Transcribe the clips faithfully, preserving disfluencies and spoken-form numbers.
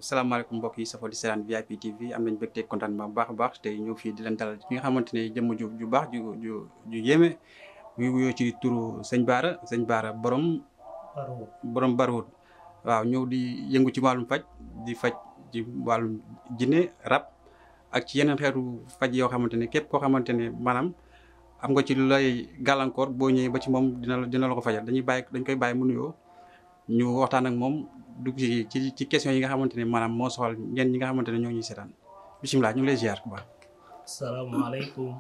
salaamaaleykum mbokk yi safoo di seetaan V I P T V am nañ bëgg teg contentement bu baax a baax tey ñëw fii di leen dalal ki nga xamante ne jëmm ju ju baax ju ju ju yéeme muy wuyoo ci turu sëñ Bara sëñ Bara borom. Barhut borom Barhut waaw ñëw di yëngu ci wàllum faj di faj ci wàllum jinne rab ak ci yeneen xeetu faj yoo xamante ne képp koo xamante ne maanaam am nga ci lu lay gàllankoor boo ñëwee ba ci moom dina la dina la ko fajal dañuy bàyyi dañ koy bàyyi mu nuyoo ñu waxtaan ak moom dugg ci ci ci question yi nga xamante ne maanaam moo soxal ñenn ñi nga xamante ne ñoo ñuy seetaan bisimilah ñu ngi lay ziar bu baax. asalaamaaleykum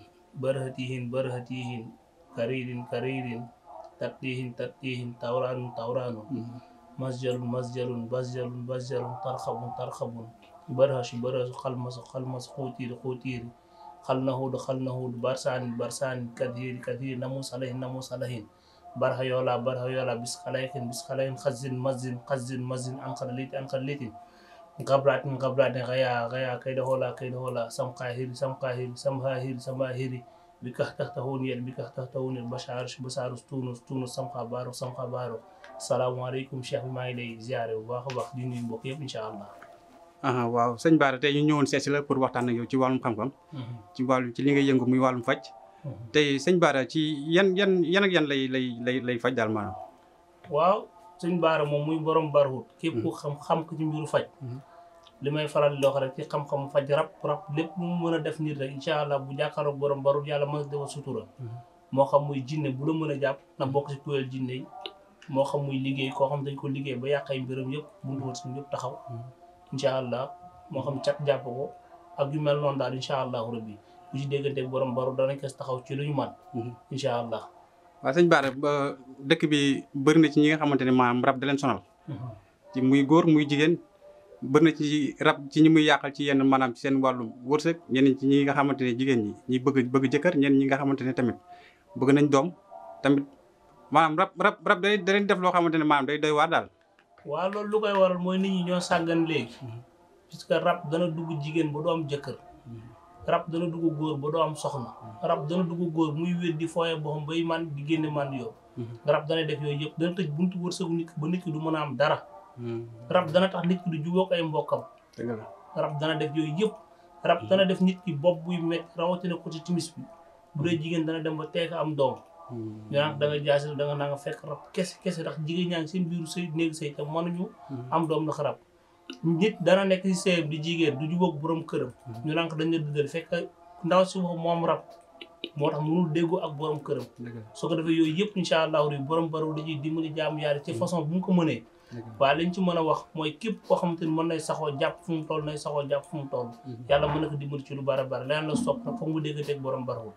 barhatihin barhatihin karirin karirin tattihin tattihin tawraanun tawraanun masjalun masjalun basjalun basjalun tarxabun tarxabun barhasu barhasu xalmasu xalmasu xuutiiri xuutiiri xalnahuudu xalnahuudu barsaanin barsaanin kathiiri kathiiri namus alayhin namus alayhin barha yola barha yola biskalayhin biskalayhin xazin mazin xazin mazin ankara liti ankara litin gabratin gabratin gaya gaya kayda hola kayda hola samqahiri samqahiri samhahiri samhahiri bikah tahtahun yel bikah tahtahun yel basharus basharus tunus tunus samqa baro samqa baro salaamaaleykum cheikh bi maa ngi lay ziare bu baax a baax di nuyu mbokk yëpp incha allah. ah waaw sëñ Bara tey ñu ñëwoon seesi la pour waxtaan ak yow ci wàllum xam-xam. ci wàllu ci li nga yëngu muy wàllum faj. tey sëñ Bara ci yan yan yan ak yan lay lay lay lay faj daal maanaam. waaw sëñ Bara moom muy borom Barhut. képp ku xam xam ko ci mbiru faj. li may faral di wax rek ci xam-xam faj rab rab lépp lu mu mën a def nit rek incha allah bu jàkkaarloog borom Barhut yàlla mën a defal sutura. moo xam muy jinne bu la mën a jàpp na bokk ci kuréel jinne yi moo xam muy liggéey koo xam dañ ko liggéey ba yàq ay mbiram yëpp buntu wër suñu yëpp taxaw. incha allah moo xam cat jàpp ko ak yu mel noonu daal incha allahu rabbi bu ci dégganteeg borom Barhut danañ ko taxaw ci lu ñu man incha allah. waaw sëñ Bara ba dëkk bi bëri na ci ñi nga xamante ne maanaam rab da leen sonal. ci muy góor muy jigéen bëri na ci rab ci ñi muy yàqal ci yenn maanaam ci seen wàllum wërsëg ñenn ci ñi nga xamante ne jigéen ñi ñi bëgg bëgg jëkkër ñenn ñi nga xamante ne tamit bëgg nañ doom tamit maanaam rab rab rab day da leen def loo xamante ne maanaam day doy waar daal. waaw loolu lu koy waral mooy nit ñi ñoo sàggan léegi. puisque rab dana dugg jigéen ba doo am jëkkër. rab dana dugg góor ba doo am soxna. rab dana dugg góor muy wér di fooye boo xam bay man di génne man yow. rab dana def yooyu yëpp dana tëj buntu wërsëgu nit ba nit ki du mën a am dara. rab dana tax nit ki du jubóog ay mbokkam. rab dana def yooyu yëpp. rab dana def nit ki bopp buy métti rawatina ko ci timis bi bu dee jigéen dana dem ba teeka am doom. ñu naan da nga jaasi da nga naa nga fekk rab kese kese ndax jigéen ñaa ngi seen biiru sëy néegi sëy te mënuñu am doom ndax rab nit dana nekk si sëyam di jigéen du jubóog borom këram ñu naan ko dañ la duddal fekk ndaw si wax moom rab moo tax mënul déggoo ak borom këram soo ko defee yooyu yëpp incha allahu rabbi borom Barhut dañuy dimbali jaamu yàlla ci façon bu mu ko mënee waaye liñ ci mën a wax mooy képp koo xamante ni mën nay saxoo jàpp fu mu toll nay saxoo jàpp fu mu toll yàlla mën na ko dimbali ci lu bara bara leneen la sopp nag foog mu dégganteeg borom Barhut.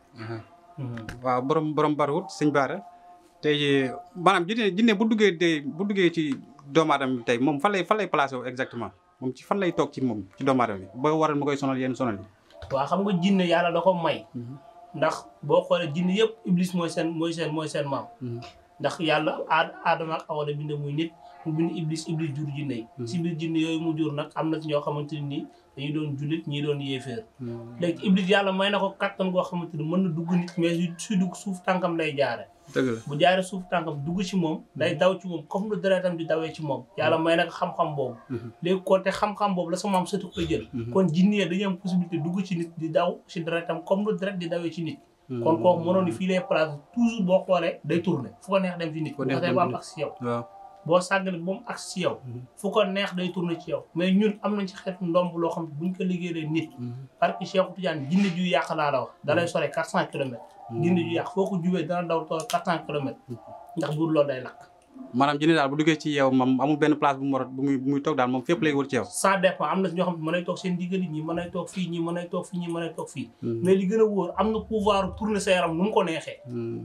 waaw borom borom Barhut sëñ Bara tey maanaam jinne jinne bu duggee tey bu duggee ci doomu aadama bi tey moom fan lay fan lay placé wu exactement moom ci fan lay toog ci moom ci doomu aadama bi ba waral ma koy sonal yenn sonal yi. waaw xam nga jinne yàlla da ko may. ndax boo xoolee jinne yëpp iblis mooy seen mooy seen mooy seen maam. ndax yàlla aad aadama ak awa la bind muy nit mu bind iblis iblis jur jinne yi. si biir jinne yooyu mu jur nag am na ci ñoo xamante ni dañuy doon jullit ñii doon yéeféer. léegi iblis yàlla may na ko kattan goo xamante ni mën na dugg nit mais su dugg suuf tànkam lay jaare dëgg la bu jaaree suuf tànkam dugg ci moom day daw ci moom comme lu deretam di dawee ci moom yàlla may na ko xam-xam boobu. léegi kon te xam-xam boobu la sa maam sëtu koy jël. kon jinne yi dañuy am possibilité dugg ci nit di daw ci deretam comme lu deret di dawee ci nit. kon kooku mënoon ni fii lay place toujours boo xoolee day tourné fu ko neex dem ci nit. ko neex dem am ak si yow. boo sàggane ba mu ak si yow. fu ko neex day tourné ci yow. mais ñun am nañ ci xeetu ndomb loo xam ne buñ ko liggéeyee nit. parce que Cheikh Tidiane jinne ju yàq laa la wax da lay sore quatre cent kilomètres. jinne ju yàq foo ko jubee dana daw tool quatre cent kilomètres. ndax buur loolu day lakk. maanaam jinne daal bu duggee ci yow moom amul benn place bu mu war bu muy bu muy toog daal moom fépp lay wër ci yow. ça dépend am na ñoo xam ne mën nay toog seen diggali ñi mën nay toog fii ñi mën nay toog fii ñi mën nay toog fii. mais li gën a wóor am na pouvoir tourner sa yaram nu mu ko neexee.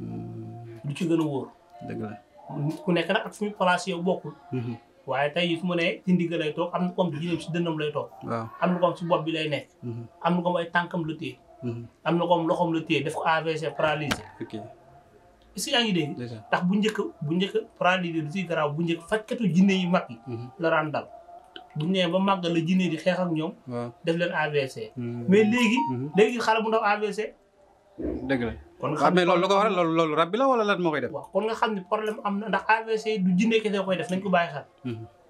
du ci gën a wóor. dëgg la ku nekk nag ak fu mu placé yow bokkul. waaye tey fu mu ne ci ndigg lay toog am na comme jinne si dënnam lay toog. waaw am na comme si bopp bi lay nekk. am na comme ay tànkam la téye. am na comme loxoom la téye def ko A V C paralysé. ok est-ce que yaa ngi dégg. ndax bu njëkk bu njëkk paralysé du si garaaw bu njëkk fajkatu jinne yi mag yi. la daan dal bu ñu nee ba màgg la jinne di xeex ak ñoom. def leen A V C. mais léegi. léegi xale bu ndaw A V C. dëgg la kon nga waaw mais loolu lu ko waral loolu loolu rab bi la wala lan moo koy def. waaw kon nga xam ne problème am na ndax A V C du jinne kese koy def nañ ko bàyyi xel.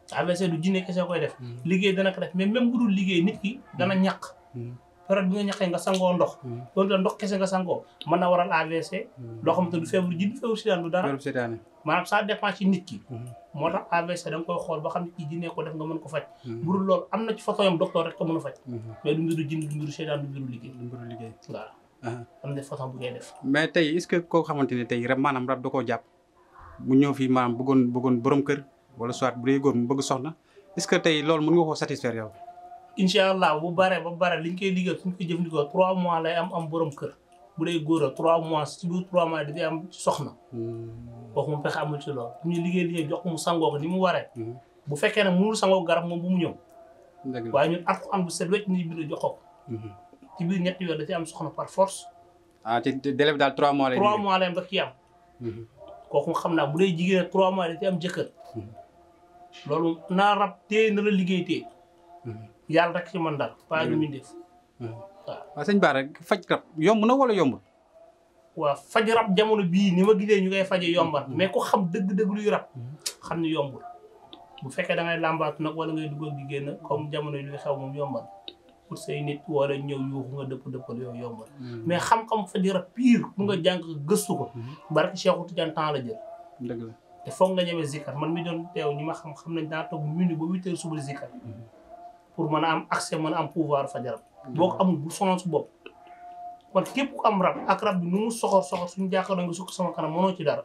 A V C du jinne kese koy def liggéey dana ko def mais même bu dul liggéey nit ki dana ñàq période bi nga ñaqee nga sangoo ndox doonte ndox kese nga sangoo mën na waral A V C loo xamante du feebaru jinne feebaru seytaane du dara maanaam ça dépend ci nit ki moo tax A V C da nga koy xool ba xam ne kii jinne ko def nga mën ko faj bu dul loolu am na ci façon yam docteur rek ko mën a faj mais du mbiru jinne du mbiru seytaane du mbiru liggéey du mbiru liggéey waaw am na façon bu ngay def mais tey est-ce que koo xamante ne tey rab maanaam rab da koo jàpp mu ñëw fii maanaam bëggoon bëggoon borom kër wala soit bu dee góor mu bëgg soxna est-ce que tey loolu mën nga koo satisfaire yow incha allah bu bare ba bare liñ koy liggéey suñ koy jëfandikoo trois mois lay am am borom kër bu dee góor a trois mois ci biir trois mois dafay am soxna kooku mu pexe amul ci loolu bu ñu liggéey liggéey jox ko mu sangoo ko ni mu waree bu fekkee ne mënul sangoo garab moom bu mu ñëw waaye ñun at ko am bu set wecc ni biir jox ko ci biir ñetti weer dafay am soxna par force ah ci délai bi daal trois mois lay trois mois lay am ba kii am kooku xam naa bu dee jigéen trois mois dafay am jëkkër loolu naa rab téye na la liggéey téye yàlla rek ci man daal pas ñu muy def waaw waaw sëñ Bara faj rab yomb na wala yombul waaw faj rab jamono bii ni ma gisee ñu koy faje yombal mais ku xam dëgg-dëgg luy rab xam ni yombul bu fekkee da ngay làmbaatu nag wala ngay dugg di génn comme jamono yi luy xew moom yombal pour say nit wala ñëw yuuxu nga dëpp dëppal yooyu yombal mais xam-xam faj rab pire pour nga jàng gëstu ko barki Cheikhou Tidiane temps la jël dëgg la te foog nga ñemee zikkar man mi doon teew ñi ma xam xam nañ daa toog minute ba huit heures suba zikkar pour mën a am accès mën a am pouvoir faj rab boo ko amul bu sonal su bopp kon képp ku am rab ak rab bi nu mu soxor soxor suñu jàkkaarloo nga sukk sama kanam mënoo ci dara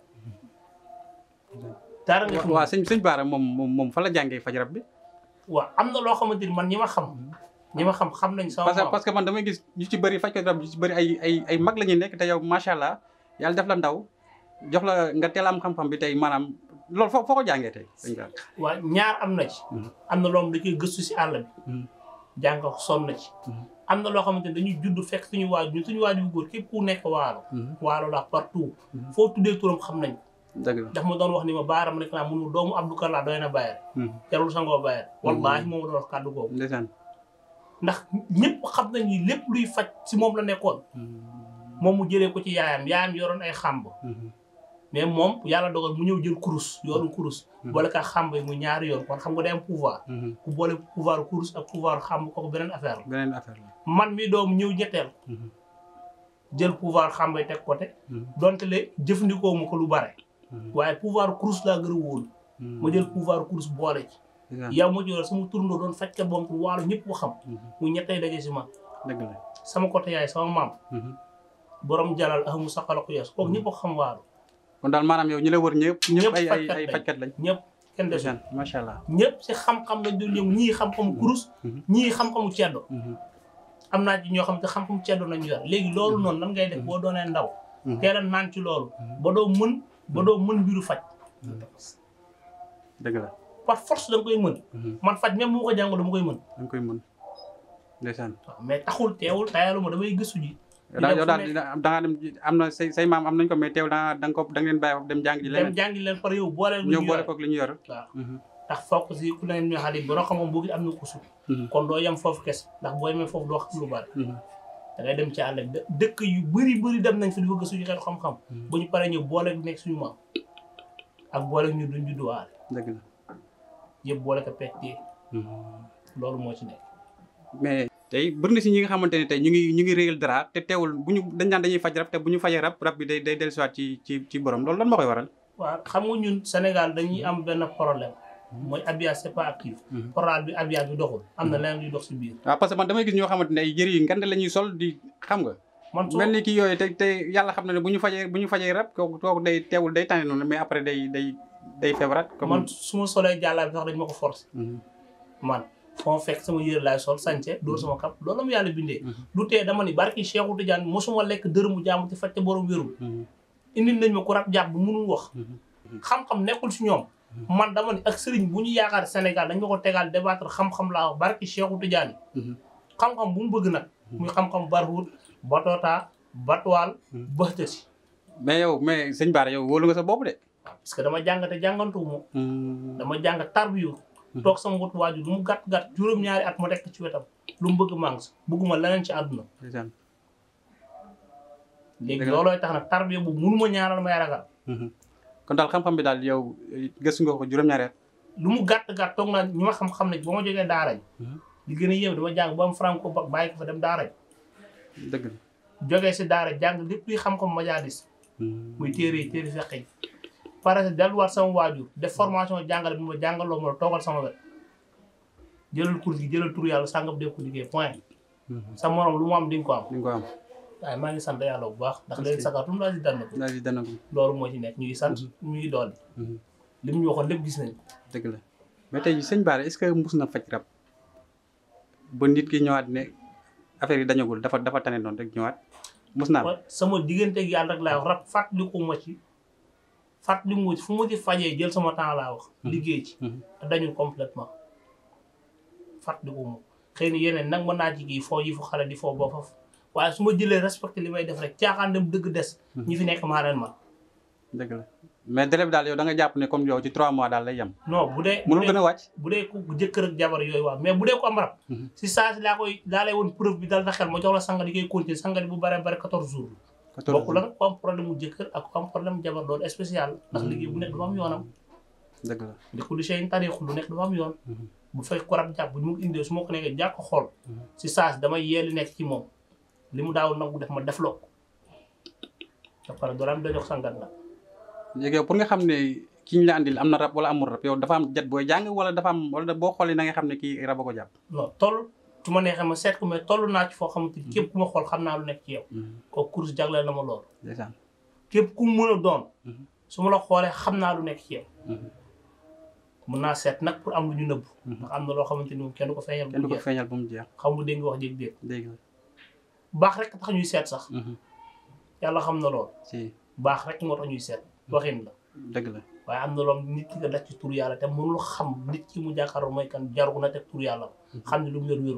dara nga waaw sëñ sëñ Bara moom moom moom fa la jàngee faj rab bi waaw am na loo xamante ni man ñi ma xam ñi ma xam xam nañ sama parce que parce que man damay gis ñu ci bëri fajkat rab ñu ci bëri ay ay ay mag la ñuy nekk te yow macha allah yàlla def la ndaw jox la nga teel am xam-xam bi tey maanaam loolu foo foo ko jàngee tey sëñ Bara waaw ñaar am na ci am na loolu da koy gëstu si àll bi jàng ko sonn na ci am na loo xamante ne dañuy judd fekk suñu waaju ñu suñu waaju bu góor képp ku nekk waalo waalo la partout foo tuddee turam xam nañ dëgg la daf ma doon wax ni ma baaram rek naa mënu doomu Abdou Kalla doy na bàyyere jarul sangoo bàyyere wallaahi moom ma doon wax kàddu googu ndeysaan ndax ñëpp xam nañ ni lépp luy faj si moom la nekkoon moom mu jëlee ko ci yaayam yaayam yoroon ay xàmb mais moom yàlla dogal mu ñëw jël kurus yoonu kurus boole ka xàmb yi mu ñaari yoon kon xam nga day am pouvoir ku boole pouvoir kurus ak pouvoir xàmb kooku beneen affaire la beneen affaire la man mi doom ñëw ñetteel jël pouvoir xàmb yi teg côté donte le jëfandikoo ma ko lu bare waaye pouvoir kurus laa gën a wóolu ma jël pouvoir kurus boole ci yow ma jël sama turndoo doon fajkat boom tu waalo ñëpp ko xam mu ñettey daje si man dëgg la sama côté yaay sama maam borom jalal ahamu saqala ko yees kooku ñëpp ko xam waalo kon daal maanaam yow ñi la wër ñëpp ñëpp ay ay ay fajkat lañ ñëpp kenn desul macha allah ñëpp si xam-xam lañ doon ñëw ñii xam-xamu kurus ñii xam-xamu ceddo am naa ci ñoo xam te xam-xamu ceddo nañu yor léegi loolu noonu lan ngay def boo doonee ndaw teel a naan ci loolu ba doo mën ba doo mën mbiru faj dëgg la par force da nga koy mën man faj même bu ma ko jàngoo dama koy mën da nga koy mën ndeysaan waaw mais taxul teewul tayalu ma damay gëstu ji yow daal da ngaa dem am na say say maam am nañ ko mais teewul da nga ko da nga leen bàyyi foofu dem jàng ji leneen dem jàngi leen par yow boole ñëw boole koog li ñu yor waaw ndax fokk si ku leen ñu xale boo xam moom boo am na ko sut kon doo yem foofu kese ndax boo yemee foofu doo xam lu bari da ngay dem ci àll bi dëkk yu bëri bëri dem nañ fi di fa gëstu ñu xeetu xam-xam bu ñu paree ñëw boole nekk suñu maam ak boole ñu duñ judduwaale dëgg la yëpp boole ko pettee loolu moo ci nekk mais tey bëri na si ñi nga xamante ne tey ñu ngi ñu ngi réyal dara te teewul bu ñu dañ naan dañuy faj rab te bu ñu fajee rab rab bi day day dellusiwaat ci ci ci borom loolu lan moo koy waral waaw xam nga ñun Sénégal dañuy am benn problème mooy habillage c'est pas actif oral bi habillage bi doxul am na leneen luy dox si biir waaw parce que man damay gis ñoo xamante ne ay jëri yi ngande la ñuy sol di xam nga man mel ni kii yooyu te te yàlla xam na ne bu ñu fajee bu ñu fajee rab kooku kooku day teewul day tane noonu mais après day day day feebarat comme man su ma solee jàllaa bi sax dañ ma ko forcé man foo fekk sama yére laay sol sànce dóor sama kap loolu la mu yàlla bindee du tee dama ni barki Cheikhou Tidiane mosuma lekk dërëmu jaamu te fajte borom wérul indil nañ ma ku rab jàpp bu mënul wax xam-xam nekkul si ñoom man dama ni ak sëriñ bu ñu yaakaar Sénégal dañ ma ko tegal débattre xam-xam laa wax barki Cheikhou Tidiane xam-xam bu mu bëgg nag muy xam-xam barhut batota batwaal bëxta si mais yow mais sëñ Bara yow wóolu nga sa bopp de parce que dama jàngate jàngantuwuma dama jàng tarbiyu toog sama wut waaju lu mu gàtt gàtt juróom-ñaari at ma tekk ci wetam lu mu bëgg màng sa bëgguma leneen ci àdduna léegi loolooy tax nag tarbiya bu mënuma ñaanal may ragal kon daal xam-xam bi daal yow gëstu nga ko juróom-ñaari at lu mu gàtt gàtt toog naa ñi ma xam-xam ne ba ma jógee daara ji li gën a yéeme dama jàng ba am franco ba bàyyi ko fa dem daara ji dëgg la jógee si daara jàng lépp luy xam-xam majaalis muy téere yi téere feq yi pare delluwaat sama waajur def formation jàngale bi ma jàngaloo ma la toogal sama wet jëlal cours gi jëlal tur yàlla sàngam def ko liggéey point sa morom lu mu am di nga ko am di nga ko am waaye maa ngi sant yàlla bu baax ndax leen sakatum laa si dann ko daal di dana ko loolu moo ci nekk ñu ngi sant ñu ngi dolli li mu ñu waxoon lépp gis nañ ko dëgg la mais tey sëñ Bara est-ce que mus na faj rab ba nit ki ñëwaat ne affaire yi dañagul dafa dafa tane noonu rek ñëwaat mus naa sama diggante ak yàlla rek laa wax rab fàttaliku ma ci fàttaliku ma ci fu mu ci fajee jël sama temps laa wax liggéey ci te dañul complètement fàttaliku ma xëy na yeneen nag mën naa ci kii foo yi fu xale di foo boo faf waaye su ma jëlee respecté li may def rek caaxaan dem dëgg des ñi fi nekk maa leen man dëgg la mais délai bi daal yow da nga jàpp ne comme yow ci trois mois daal lay yem non bu dee mënul gën a wàcc bu dee ku jëkkër ak jabar yooyu waaw mais bu dee ko am rab si saa si laa koy daa lay woon preuve bi dal na xel ma jox la sangat yi koy continuer sangat yi bu bare bare quatorze jours bokku la nag ku am problème mu jëkkër ak ku am problème jabar loolu spécial ndax liggéey bu nekk dafa am yoonam dëgg la di ku di seen tarixu lu nekk dafa am yoon bu fekk ko rab jàpp bu mu indee su ma ko nekkee jàkk xool si saa si damay yeeli nekk ci moom li mu daawul nangu def ma def loo ko da pare doo am da jox sangat la léegi yow pour nga xam ne ki ñu la andil am na rab wala amul rab yow dafa am jat booy jàng wala dafa am wala boo xoolee na nga xam ne kii rab a ko jàpp non toll su ma neexee ma seet ko mais toll naa ci foo xamante ni képp ku ma xool xam naa lu nekk ci yow kooku course jagleel na ma loolu ndeysaan képp ku mu mën a doon su ma la xoolee xam naa lu nekk ci yow mun naa seet nag pour am lu ñu nëbb ndax am na loo xamante ni moom kenn du ko feeñal kenn du ko feeñal ba mu jeex xam nga dégg nga wax jéeg déeg dégg la baax rek tax ñuy seet sax yàlla xam na loolu si baax rek moo tax ñuy seet waxin la dëgg la waaye am na loolu nit ki nga def ci tur yàlla te mënul xam nit ki mu jàkkaarloo mooy kan jaru na teg tur yàlla xam ne lu mu yor wérul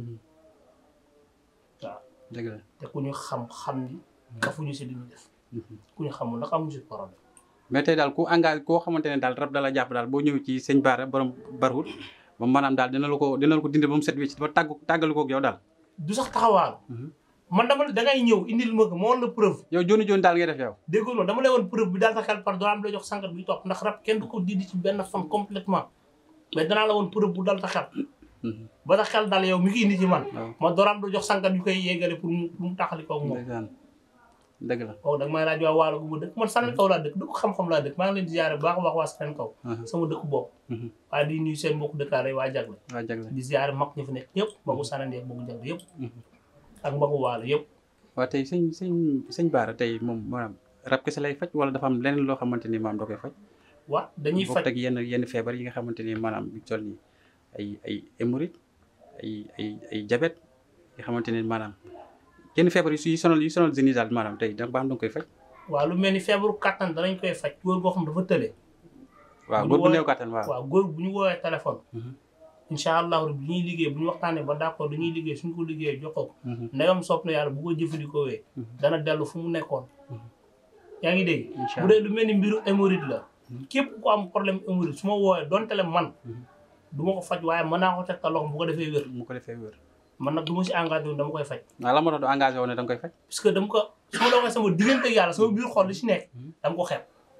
waaw dëgg la te ku ñu xam xam ni kafuñu si li ñu def ku ñu xamul nag amuñu si problème mais tey daal ku engagé koo xamante ne daal rab dala jàpp daal boo ñëw ci sëñ Bara borom Barhut ba maanaam daal dina la ko dina la ko dindi ba mu set wecc ba tàggu tàggalu koog yow daal du sax taxawaalu man dama dangay ñëw indil ma ko ma woon la preuve yow jooni jooni daal ngay def yow déggoo noonu dama lay woon preuve bi daal sa xel par doo am la jox sangat bi topp ndax rab kenn du ko dindi ci benn fan complètement mais danaa la woon preuve bu dal sa xel ba sa xel daal yow mi ngi indi ci man ma dooraam la jox sangat yu koy yeggale pour mu pour mu taxali koog moom dëgg la waaw da nga may laaj waa waalo gu ma dëkk man Saneen Kaw laa dëkk dëkk xam-xam laa dëkk maa ngi leen di ziare bu baax a baax waa Saneen Kaw sama dëkk bopp waaye di nuyu seen mbokku dëkkaale waa Jagle waa Jagle di ziare mag ñi fi nekk yëpp magu Saneen yeeg magu Jagle yëpp ak magu waalo yëpp waaw tey sëñ sëñ sëñ Bara tey moom maanaam rab kese lay faj wala dafa am leneen loo xamante ni maam da koy faj waaw dañuy faj ak yenn yenn feebar yi nga xamante ni maanaam bi toll nii ay ay hémorroïde ay ay ay diabète yi xamante ni maanaam yenn feebar yi suy sonal yi sonal jeunes yi daal maanaam tey da ba am da nga koy faj waaw lu mel ni feebaru kattan danañ koy faj góor boo xam dafa tële waaw góor bu néew kattan waaw waaw góor bu ñu woowee téléphone incha allah bu ñuy liggéey bu ñu waxtaanee ba d'accord dañuy liggéey suñ ko liggéeyee jox ko ndegam sopp na yàlla bu ko jëfandikoo wee dana dellu fu mu nekkoon yaa ngi dégg bu dee lu mel ni mbiru hémorroïde la képp ku am problème hémorroïde su ma woowee donte le man du ma ko faj waaye mën naa ko teg ta loxo bu ko defee wér mu ko defee wér man nag du ma si engagé wu dama koy faj waaw la ma tax du engagé wu ne da nga koy faj parce que dama ko su ma la waxee sama diggante yàlla sama biir xol li si nekk dama ko xeeb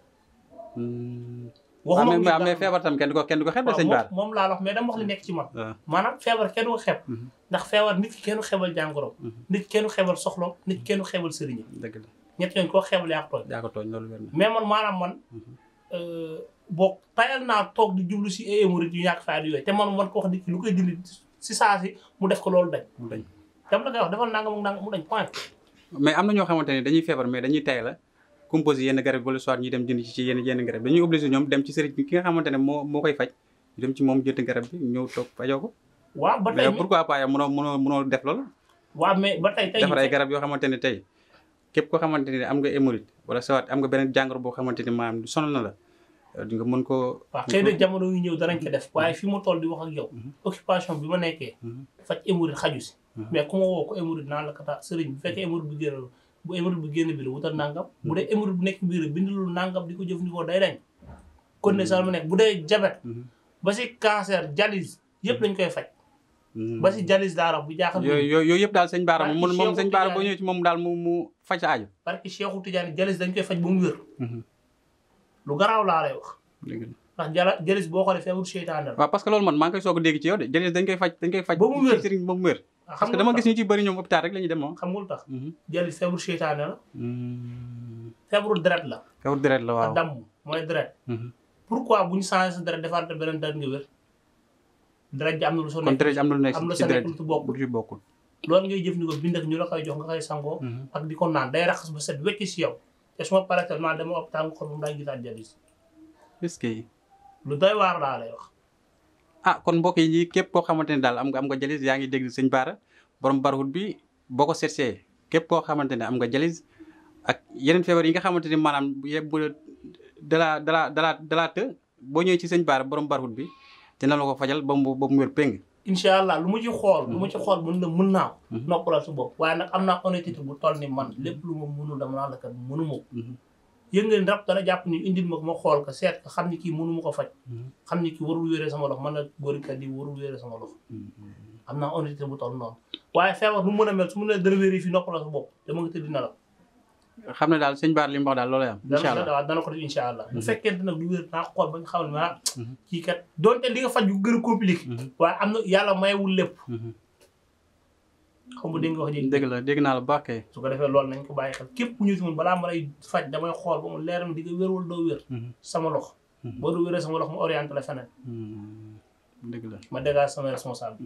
waxuma mais feebar tam kenn du ko kenn du ko xeeb de sëñ Bara moom laa wax mais dama wax li nekk ci man maanaam feebar kenn du ko xeeb ndax feebar nit ki kenn du xeebal jàngoro nit kenn du xeebal soxlo nit kenn du xeebal sëriñ dëgg la ñett ñooñu koo xeebal yaa ko tooñ yaa ko tooñ loolu wér na mais man maanaam man boo tayal naa toog di jublu si ay hémorroïdes yu ñàkk fayda yooyu te man man ko wax nit ki lu koy dindi si saa si mu def ko loolu dañ mu dañ dam la koy wax defal nangam ak nangam mu dañ point mais am na ñoo xamante ne dañuy feebar mais dañuy tay la composé yenn garab wala soit ñu dem jënd ci yenn yenn garab dañuy obligé ñoom dem ci sëriñ bi ki nga xamante ne moo moo koy faj ñu dem ci moom jënd garab bi ñëw toog fajoo ko waaw ba tey mais pourquoi pas yow mënoo mënoo mënoo def loolu waaw mais ba tey tey defar ay garab yoo xamante ne tey képp koo xamante ne am nga hémorroïde wala soit am nga beneen jàngoro boo xamante ne maanaam sonal na la di nga mën koo waaw xëy na jamono yu ñëw danañ ko def waaye fi ma toll di wax ak yow occupation bi ma nekkee faj hémorroïde xaju si mais ku ma woo ko hémorroïde naan la kata sëriñ bu fekkee hémorroïde bi génn bu hémorroïde bi génn bi la wutal nangam bu dee hémorroïde bu nekk biir bindalul nangam di ko jëfandikoo day dañ kon ne sax mu nekk bu dee diabète ba si cancer dialyse yëpp lañ koy faj ba si dialyse daara bu jaaxal yooyu yooyu yëpp daal sëñ Bara moom moom sëñ Bara boo ñëwee ci moom daal mu mu faj sa aajo parce que Cheikhou Tidiane dialyse dañ koy faj ba mu wér lu garaaw laa lay wax ndax jala jalis boo xoolee feebaru seytaane la. waaw parce que loolu man maa ngi koy soog a dégg ci yow de jalis dañ koy faj dañ koy faj ba mu wér sëriñ ba mu wér parce que dama gis ñu ci bëri ñoom hôpital rek la ñuy dem moom xam nga lu tax jalis feebaru seytaane la feebaru deret la feebaru deret la waaw damm mooy deret pourquoi bu ñu changé sa deret defaat beneen deret nga wér deret ji am na lu soo nekk kon deret ji am na lu nekk am na ci sa deret nekk lu ci bokkul lu ci bokkul loolu ngay jëfandikoo bind ak ñu la koy jox nga koy sangoo ak di ko naan day raxas ba set wecc si yow te su ma paree tellement dama hôpital nga xool moom daay gisaat jalis est-ce que lu doy waar laa lay wax ah kon mbokk yi képp koo xamante ne daal am nga am nga jalis yaa ngi dégg sëñ Bara borom barxut bi boo ko seetsee képp koo xamante ne am nga jalis ak yeneen feebar yi nga xamante ni maanaam yëpp bu dalaa dalaa dalaa dalaa të boo ñëwee ci sëñ Bara borom barxut bi dina la ko fajal ba mu ba mu wér péng incha allah lu mu ci xool lu mu ci xool mën na mën naa ko noppalal su bopp waaye nag am naa honnêteté bu toll ni man lépp lu ma mënul dama naa la kat mënu ma ko yëg nga ni rab dana jàpp ni indil ma ko ma xool ko seet ko xam ni kii mënu ma ko faj xam ni kii warul wéree sama loxo man nag góorikat yi warul wéree sama loxo am naa honnêteté bu toll noonu waaye feebar nu mu mën a mel su mu ne dana wéree fii noppalal sa bopp dama nga tëdd na la xam ne daal sëñ Bara li mu wax daal loolu am incha allah waaw dana ko def incha allah bu fekkente nag lu wér naa xool ba nga xam ne ah kii kat doonte li nga faj yu gën a compliqué waaye am na yàlla mayewul lépp xam nga dégg nga wax ji dégg la dégg naa la baax kay su ko defee loolu nañ ko bàyyi xel képp ñu si mun balaa ma lay faj damay xool ba mu leer na di nga wér wala doo wér sama loxo boo du wéree sama loxo mu orienté la feneen dëgg la ma dégage sama responsable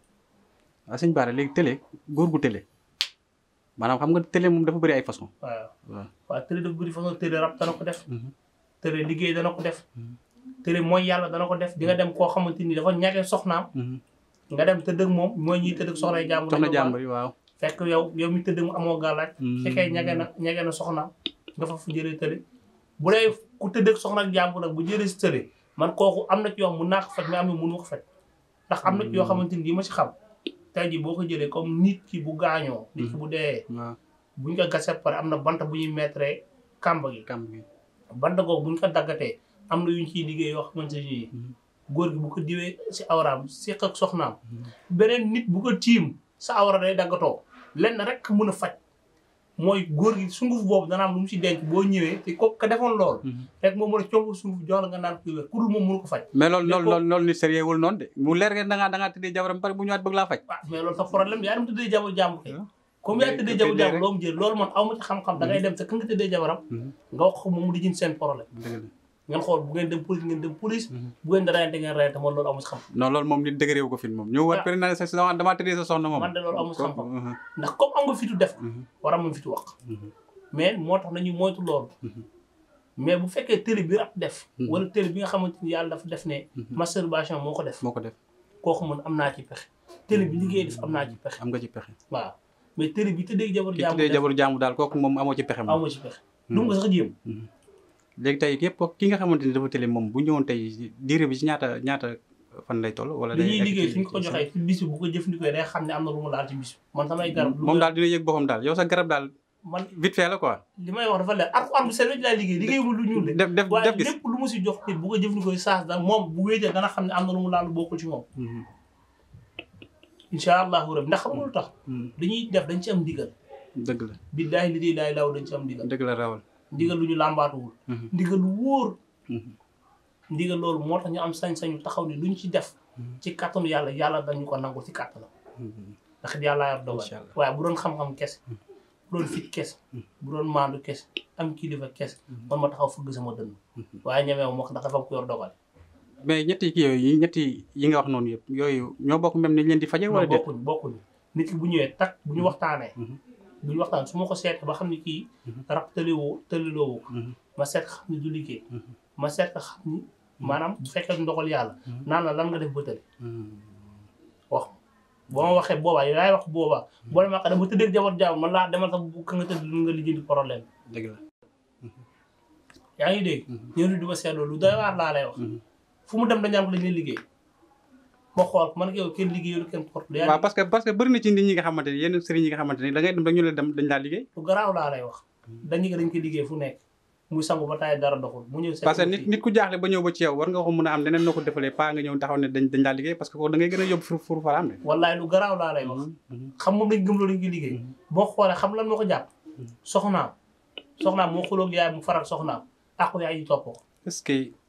waaw sëñ Bara léegi télé góor gu télé maanaam xam nga télé moom dafa bëri ay façon waaw waaw waaw télé dafa bëri façon télé rab dana ko def télé liggéey dana ko def télé mooy yàlla dana ko def di nga dem koo xamante ni dafa ñàkkee soxnaam nga dem tëdd ak moom mooy ñuy tëdd ak soxna jàmbur soxna jàmbur yi waaw fekk yow yow mi tëdd mu amoo gàllaaj fekkee ñage na ñage na soxnaam nga fa fu jëlee tële bu dee ku tëdd ak soxna ak jàmbur nag bu jëlee si tële man kooku am na ci yoo mun naa ko faj mais am na mënu ko faj ndax am na ci yoo xamante ni yi ma si xam tey jii boo ko jëlee comme nit ki bu gaañoo nit ki bu dee buñ ko gasee pare am na bant bu ñuy mettre kàmb gi kàmb gi bant googu buñ ko daggatee am na yuñ ciy liggéey yoo xamante ni góor gi bu ko diwee si awraam séq ak soxnaam beneen nit bu ko tiim sa awra day daggatoo lenn rek mën a faj mooy góor gi sunguf boobu dana am lu mu si denc boo ñëwee te ko ka defoon loolu rek moom mën a comb sunguf jox la nga naan ko wér ku dul moom mënu ko faj mais loolu loolu loolu loolu ni sérieux wul noonu de mu leer ngeen da ngaa da ngaa tëddee jabaram pare bu ñëwaat bëgg laa faj waaw mais loolu sa problème yaa dem tëddee jabar jàmbur kay comme yaa tëddee jabar jàmbur loo mu jël loolu man aw ma ci xam-xam da ngay dem sa ka nga tëddee jabaram nga wax ko moom mu di jën seen problème ngeen xool bu ngeen dem police ngeen dem police bu ngeen da rayante ngeen rayante man loolu amu si xam non loolu moom nit dëgëreewu ko fit moom ñëw wat pare na sa damaa tëddee sa soxna moom man de loolu amu si xam-xam ndax comme am nga fitu def war a moom fitu wax mais moo tax nañu moytu loolu mais bu fekkee télé bi rab def wala télé bi nga xamante ni yàlla dafa def ne masturbation moo ko def moo ko def kooku man am naa ci pexe télé bi liggéey def am naa ci pexe am nga ci pexe waaw mais télé bi tëddee jabar ki jàmbur tëddee jabaru jàmbur daal kooku moom amoo ci pexe moom amoo ci pexe du nga sax jéem léegi tey képp ki nga xamante ni dafa télé moom bu ñëwoon tey diire bi ci ñaata ñaata fan lay toll wala li ñuy liggéey suñ ko joxee ci bis bi bu ko jëfandikoo day xam ne am na lu mu laal ci bis bi man samay garab moom daal dina yëg boppam daal yow sa garab daal man vite fait la quoi li may wax dafa leer Alxuraan bu sell laay liggéey liggéey mu lu ñuul de def def waaye def gis lépp lu mu si jox nit bu ko jëfandikoo saas da moom bu wéetee dana xam ne am na lu mu laal bokkul ci moom incha allahu rabbi ndax xam nga lu tax dañuy def dañ ci am ndigal dëgg la billaahi li di laay law dañ ci am ndigal dëgg la rawal ndigal lu ñu làmbaatuwul ndigal lu wóor ndigal loolu moo tax ñu am sañ-sañu taxaw ni luñ ci def ci kàttanu yàlla yàlla dañu ko nangu ci kàttanam ndax yàlla yor dogal waaye bu doon xam-xam kese bu doon fit kese bu doon maandu kese am kilifa kese man ma taxaw fëgg sama dënn waaye ñemeew moo ko ndax dafa ko yor dogal mais ñetti kii yooyu ñetti yi nga wax noonu yëpp yooyu ñoo bokk même ni leen di faje wala déet bokkuñ bokkuñu nit ki bu ñëwee tak bu ñu waxtaanee bu ñu waxtaan su ma ko seet ba xam ne kii rab tëliwoo tëliloowu ko ma seet xam ne du liggéey ma seet ka xam ni maanaam bu fekkee ndogal yàlla naan la lan nga def ba tëli wax boo ma waxee boobaa yow yaay wax boobaa boo demee wax dama tëddee jabar jàmm man laa demal sax bu ka nga tëdd lu nga lijjanti problème dëgg la yaa ngi dégg ñëw di ma seetloo lu doy waar laa lay wax fu mu dem dañu am dañ leen liggéey ma xool man ak yow kenn liggéeyul kenn porte waaw parce que parce que bëri na ci nit ñi nga xamante ni yenn sëriñ yi nga xamante ni da ngay dem rek ñu leen dem dañ laa liggéey lu garaaw laa lay wax dañu ko dañ koy liggéey fu nekk muy sangu ba taay dara doxul mu ñëw parce que nit nit ku jaaxle ba ñëw ba ci yow war nga ko mën a am leneen noo ko defalee pas nga ñëw taxaw ne dañ dañ laa liggéey parce que ko da ngay gën a yóbbu fur fur faraam de wallaay lu garaaw laa lay wax xam moom lañ gëm loolu dañ koy liggéey boo xoolee xam lan moo ko jàpp soxnaam soxnaam moo xuloog yaay mu faral soxnaam aku yaay yi topp ko est-ce que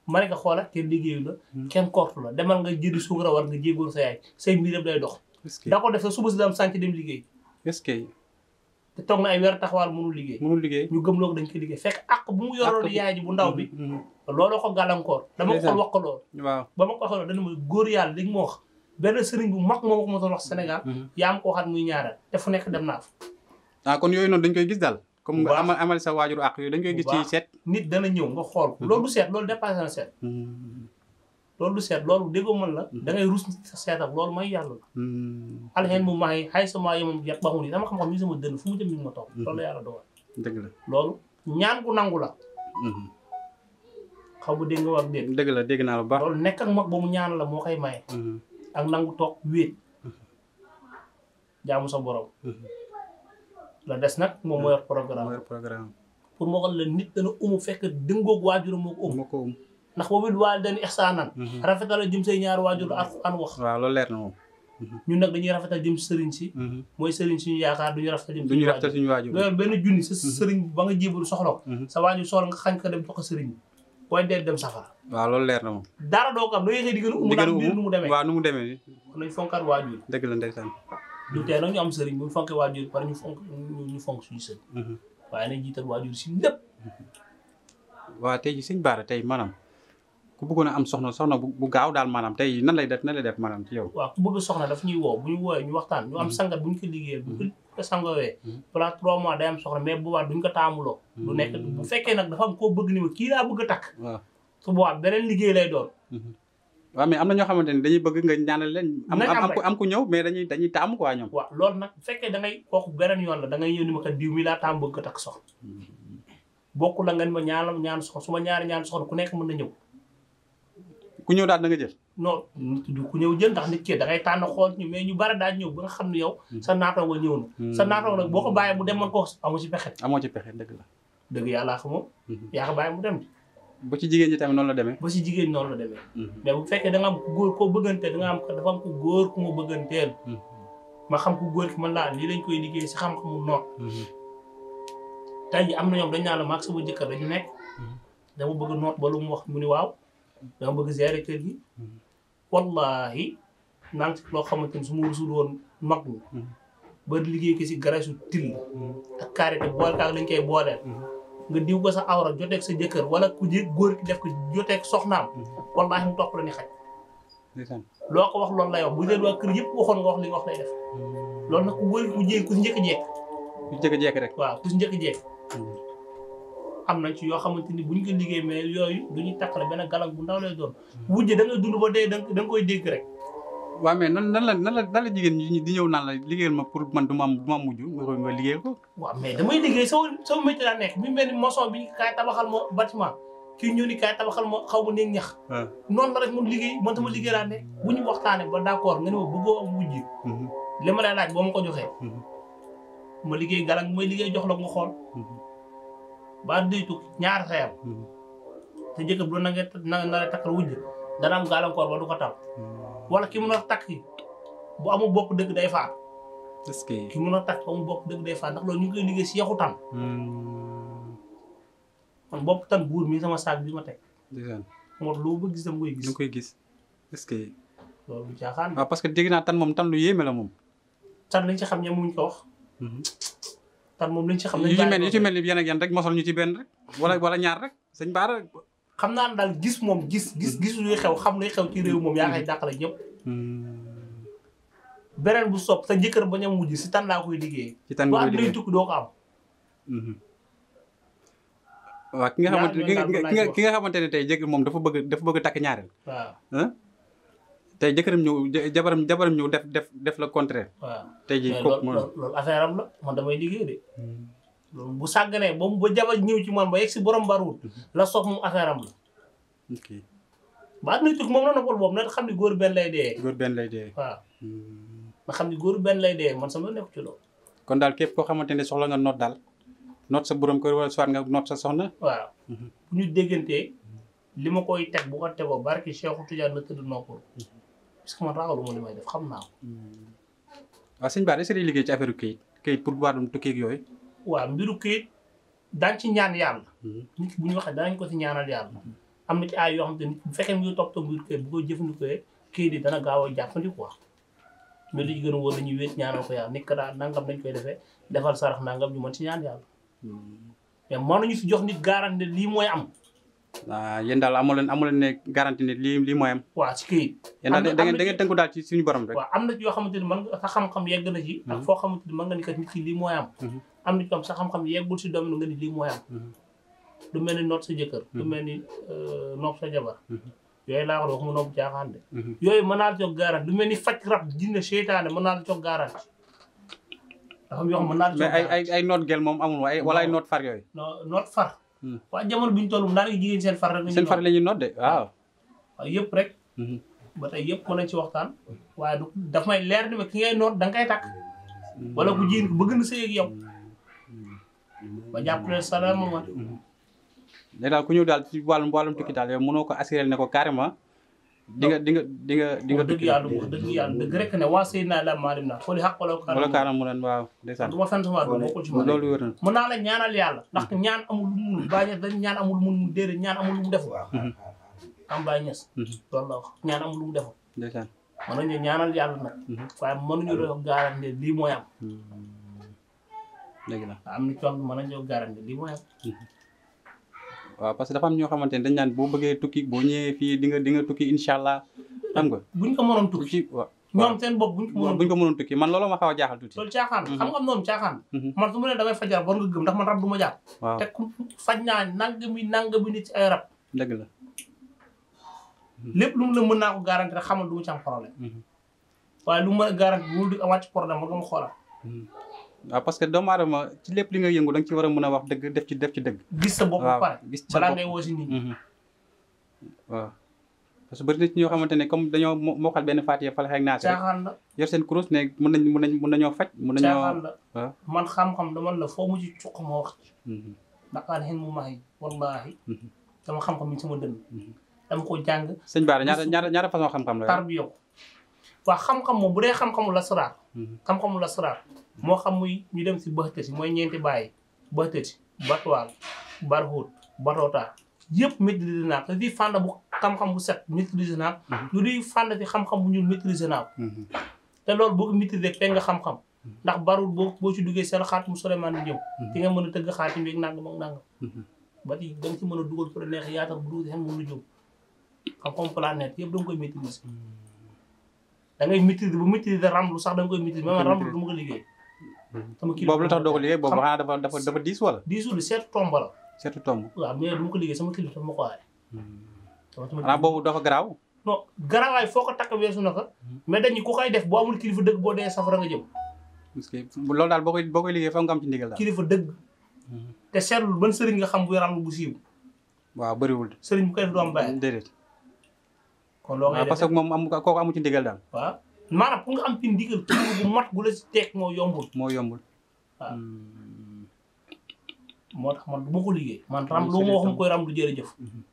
ma ne ko xoola kenn liggéeyu la kenn kortu la demal nga jëri suukara war nga jéegoor sa yaay say mbir yëpp day dox daa ko def sa suba si daam sànc dem liggéey est-ce que te toog na ay weer taxawaal mënul liggéey mënul liggéey ñu gëm loo ko dañ koy liggéey fekk ak bu mu yoroon yaay ji bu ndaw bi looloo ko gàllankoor dama ko xool wax ko loolu waaw ba ma ko waxee loolu dana ma góor yàlla li ma wax benn sëriñ bu mag moo ma ko ma doon wax Sénégal yaa ma ko waxaat muy ñaareel te fu nekk dem naa fa ah kon yooyu noonu dañ koy gis daal comme nga amal amal sa waajur ak yooyu dañ koy gis ci seet nit dana ñëw nga xool ko loolu du seet loolu dépassé na seet loolu du seet loolu déggoo mën la da ngay rus sa seet ak loolu mooy yàlla la alxeen mu maa yi xay sama yemam yet baxu ni dama xam-xam ni sama dënn fu mu jëm mi ma toog loolu la yàlla dogal dëgg la loolu ñaan gu nangu la xaw ba dégg nga wax dégg dëgg la dégg naa la bu baax loolu nekk ak mag ba mu ñaan la moo koy maye ak nangu toog wéet jaamu sa borom la des nag moom moo yor programme moo yor programme pour moo xam la nit dana umu fekk dëngoog waajuram moo ko um moo ko um ndax boobu waal dañu ihsaanan rafetal jëm say ñaari waajur ak an wax waaw loolu leer na moom ñun nag dañuy rafetal jëm sëriñ si mooy sëriñ suñu yaakaar duñu rafetal jëm duñu rafetal suñu waajur loolu benn junni sa sëriñ ba nga jébul soxla ko sa waajur soxla nga xañ ko dem jox ko sëriñ bi booy dee dem safara waaw loolu leer na moom dara doo ko am da ngay xëy di gën a umu daal mbir nu mu demee waaw nu mu demee kon nañ fonkaat waajur dëgg la ndeysaan du tee nag ñu am sëriñ bu ñu fonkee waajur pare ñu fonk ñu fonk suñu sëriñ waaye nañ jiital waajur si lépp waaw tey ji sëñ Bara tey maanaam ku bëggoon a am soxna soxna bu gaaw daal maanaam tey nan lay def nan lay def maanaam ci yow waaw ku bëgg soxna daf ñuy woo bu ñu woowee ñu waxtaan ñu am sangat bu ñu ko liggéeyee bu ko sangawee balaa trois mois day am soxna mais bu boobaa duñ ko taamuloo du nekk bu fekkee nag dafa am koo bëgg ni ma kii laa bëgg a takk waaw su boobaa beneen liggéey lay doon waaw mais am na ñoo xamante ne dañuy bëgg nga ñaanal leen am am ku ñëw mais dañuy dañuy taamu quoi ñoom waaw loolu nag bu fekkee da ngay kooku beneen yoon la da ngay ñëw ni ma kat diw mi laa taam bëgg a takk soxna bokku la nga ni ma ñaanal ñaan soxna su ma ñaari ñaan soxna ku nekk mën na ñëw ku ñëw daal da nga jël non du ku ñëw jël ndax nit ki da ngay tànn xool ñu mais ñu bari daal ñëw ba nga xam ne yow sa naatoo nga ñëw na sa naatoo nag boo ko bàyyee mu dem man ko amu ci pexe amoo ci pexe dëgg la dëgg yàllaa ko moom yaa ko bàyyi mu dem ba ci jigéen ñi tamit noonu la demee ba ci jigéen noonu la demee mais bu fekkee da nga am ku góor koo bëgganteel da nga am dafa am ku góor ku ma bëgganteel ma xam ku góor ki man laa lii lañ koy liggéey si xam-xamu noonu tey ji am na ñoom dañ naan la maag sama jëkkër dañu nekk dama bëgg noot ba lu mu wax mu ni waaw dama bëgg gérer kër gi wallahi naan ci loo xamante ni su ma rusul woon mag ñi ba liggéey ko si garasu till ak karité boole kaak lañ koy booleel nga diw ko sa awra joteeg sa jëkkër wala ku jé góor ki def ko joteeg soxnaam wallahi mu topp la ni xaj loo ko wax loolu lay wax bu dee waa kër yëpp waxoon nga wax li nga wax lay def loolu nag ku góor ku jé ku si njëkk jekk ku si njëkk jekk rek waaw ku si njëkk jekk am na ci yoo xamante ni buñ ko liggéey mais yooyu du ñu takkale benn galang bu ndaw lay doon wujje da ngay dund ba dee da nga koy dégg rek waaw mais nan nan la nan la nan la jigéen ñi di ñëw naan la liggéeyal ma pour man du ma am du ma am mujj nga liggéeyal ko waaw mais damay liggéey sama sama métier laa nekk mi mel ni maçon bi kaay tabaxal ma bâtiment kii ñëw ni kaay tabaxal ma xaw ma néeg ñax noonu la rek mun liggéey man sama liggéey laa nekk bu ñu waxtaanee ba d'accord nga ne ma bëggoo am mujj li ma lay laaj boo ma ko joxee ma liggéey galang mooy liggéey jox la nga xool ba day tukki ñaar xeyam te jëkkër bu na nga na na takkal wujj dana am gàllankoor ba du ko tal wala ki mun a takk bu amul bopp dëgg day faat est-ce que ki mun a takk bu amul bopp dëgg day faat ndax loolu ñu ngi koy liggéey si yaxu tan man bopp tan buur mi sama saak bi ma teg moo tax loo bëgg gis dama koy gis da koy gis est-ce que loolu bu caaxaan waaw parce que dégg naa tan moom tan lu yéeme la moom tan lañ ci xam ne muñ ko wax tan moom lañ ci xam ne yu ci mel yu ci mel ni yan ak yan rek mosal ñu ci benn rek wala wala ñaar rek sëñ Bara xam naa ne daal gis moom gis gis gis luy xew xam luy xew ci réew moom yaa ngay dàqale ñëpp beneen bu sopp sa jëkkër ba ñam mujj si tan laa koy liggéey ci tan nga koy liggéey tukki doo ko am waaw ki nga xamante ne ki nga xamante ne tey jëkkër moom dafa bëgg dafa bëgg takk ñaareel waaw tey jëkkëram ñëw jabaram jabaram ñëw def def def le contraire waaw tey ji kooku moom loolu affaire am la man damay liggéey de loolu bu sàgganee ba mu ba jabar ñëw ci man ba yegg si borom baruwul la soog moom affaire am la ok ba at nay tukki moom na noppal boobu na xam ni góor benn lay dee góor benn lay dee waaw na xam ni góor benn lay dee man sama nekk ci loolu kon daal képp koo xamante ne soxla nga noot daal noot sa borom kër wala soit nga noot sa soxna waaw bu ñu déggantee li ma koy teg bu ko tegoo barki Cheikh Tidiane na tëdd noppal parce que man ragaluma li may def xam naa ko waaw sëñ Bara est-ce que liggéey ci affaire këyit këyit pour wàllum tukki ak yooyu waaw mbiru këyit daañ ci ñaan yàlla nit ki bu ñu waxee danañ ko ci ñaanal yàlla am na ci ay yoo xam te ni bu fekkee mu ngi topp topp biir kër bu ko jëfandikoo kii di dana gaaw a jàppandi quoi mais li ci gën a wóor dañuy wéet ñaanal ko yàlla nit ka daal nangam dañ koy defee defal sarax nangam ñu mën ci ñaan yàlla mais mënuñu fi jox nit garanti ne lii mooy am. ah yéen daal amu leen amu leen ne garanti ne lii lii mooy am. waaw ci këyit. yéen daal da ngeen da ngeen tënku daal ci suñu borom rek. waaw am na yoo xamante ni mën nga sa xam-xam yegg na ci. ak foo xamante ni mën nga ni kat nit ki lii mooy am. am na ci am sa xam-xam yeggul si domaine nga ni lii mooy am. lu mel ni noot sa jëkkër. lu mel ni nopp sa jabar. yooyu laa wax mu nopp jaaxaan de. yooyu mën naa la jox garanti lu mel ni faj rab jinne seytaane mën naa la jox garanti. dafa am yoo xam mën naa la jox mais ay ay ay noot gel moom amul ay wala ay noot far yooyu. non noot far. waaw jamono bi ñu toll naa ngi jigéen seen far rek. seen far la ñuy noot de waaw. waaw yëpp rek. ba tey yëpp mën nañ ci waxtaan. waaye du daf may leer ni ma ki ngay noot da nga koy takk. wala ku jigéen bëgg na sëy ak yow. ba jàpp ne salaama. léegi daal ku ñëw daal ci wàllum wàllum tukki daal yow mënoo ko assuré ne ko carrément. di nga di nga di nga di nga dëgg yàlla wax dëgg yàlla dëgg rek ne waa Seydina la maalim naa xooli xaq wala wala kaanam mu neen waaw ndeysaan du ma fenn sama du bokkul ci man loolu wér na mën naa la ñaanal yàlla ndax ñaan amul lu munul bàyyi ñes dañ ñaan amul lu mun mu déedéet ñaan amul lu mu defu am bàyyi ñes loolu la wax ñaan amul lu mu defu ndeysaan mën nañu ñaanal yàlla nag waaye mënuñu la garanti ne lii mooy am dëgg la am na coon mën nañu garanti lii mooy am waaw parce que dafa am ñoo xamante ne dañ naan boo bëggee tukki boo ñëwee fii di nga di nga tukki incha allah xam nga. buñ ko mënoon tukki. waaw ñoom seen bopp buñ ko mënoon buñ ko mënoon tukki man loolu ma xaw a jaaxal tuuti. loolu caaxaan xam nga am noonu caaxaan. man su ma nee damay fajar war nga gëm ndax man rab du ma jàpp. waaw te ku faj naa nangami nangami nit ci ay rab. dëgg la. lépp lu mu la mën naa ko garanti rek xamal du ma ci am problème. waaye lu mu mën a garanti bu mu di wàcc problème war nga ma xoolal. waaw parce que doomu aadama ci lépp li nga yëngu da nga ci war a mën a wax dëgg def ci def ci dëgg. gis sa bopp ba pare gis sa balaa bopp ngay woo si nit ñi. waaw parce que bëri na ci ñoo xamante ne comme dañoo mokkal benn Faatiha falax ak naas rek caaxaan la yor seen kurus ne mën nañ mën nañ mën nañoo faj. mën nañoo caaxaan la waaw man xam-xam dama la foo mu ci cuq ma wax ci. ndax aan xen mu maayi wallaahi dama xam-xam mi sama dënn dama ko jàng. sëñ Bara ñaata ñaata ñaata façon xam-xam la. tarbiya ko waaw xam-xam moom bu dee xam-xamu la saraar. xam-xamu la saraar. moo xam muy ñu dem si baxtati mooy ñeenti bàyyi baxtati batuwaal barxuut batoota yëpp maîtriser naa ko di fànn bu xam-xam bu set maîtriser naa ko lu di fànn ci xam-xam bu ñuul maîtriser naa ko te loolu boo ko maîtriser fekk nga xam-xam ndax barul boo boo ci duggee seen xaatim Souleymane ñëw di nga mën a tëgg xaatim yeeg nangam ak nangam ba ti da nga ci mën a dugal fu la neex yaatal bu dugg seen mën na jóg xam-xam planète yëpp da nga koy maîtriser da ngay maîtriser bu maîtriser ramlu sax da nga koy maîtriser même ramlu du ma ko liggéey sama kilifa boobu la tax doo ko liggéey boobu xanaa dafa dafa dafa diis wala. diisul seetu tomb la. seetu tomb. waaw mais du ma ko liggéey sama kilifa dafa ma ko aaye. xanaa boobu dafa garaaw. non garaawaay foo ko takk weesu na ko. mais dañu ku koy def boo amul kilifa dëgg boo dee safara nga jëm. parce que loolu daal boo koy boo koy liggéey foog nga am ci ndigal daal. kilifa dëgg. te seetlu ban sëriñ nga xam buy ramlu bu siiw. waaw bëriwul. sëriñ bu koy def du am bàyyi. déedéet. kon loo ngay waaw parce que moom am kooku amu ci ndigal daal. waaw maanaam pour nga am ci ndigal kilifa bu mat gu la si teg moo yombul. moo yombul. waaw moo tax man du ma ko liggéey. man ram lu ma wax mu koy ram du jërëjëf.